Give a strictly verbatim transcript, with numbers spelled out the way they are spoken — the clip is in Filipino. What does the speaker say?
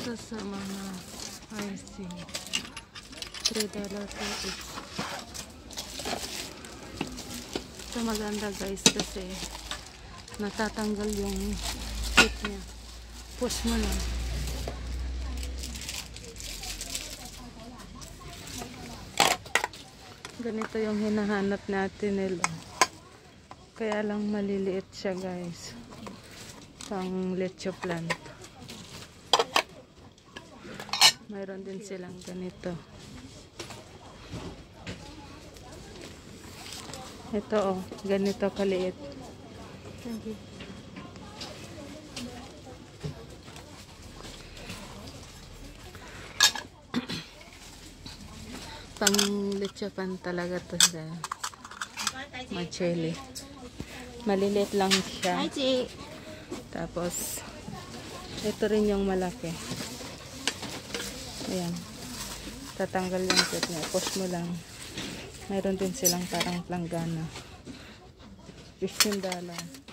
Ito sa mga icing. three dollars per each. Ito maganda guys kasi natatanggal yung stick niya. Push mo lang. Ganito yung hinahanap natin nila. Kaya lang maliliit siya guys. Pang leche plant. Mayroon din silang ganito. Ito oh, ganito kaliit. Thank you. Pang leche pan talaga to sa Machele. Maliliit lang siya. Tapos ito rin yung malaki. Ayan. Tatanggal yung set niya. Push mo lang. Mayroon din silang parang planggana. fifteen dollars.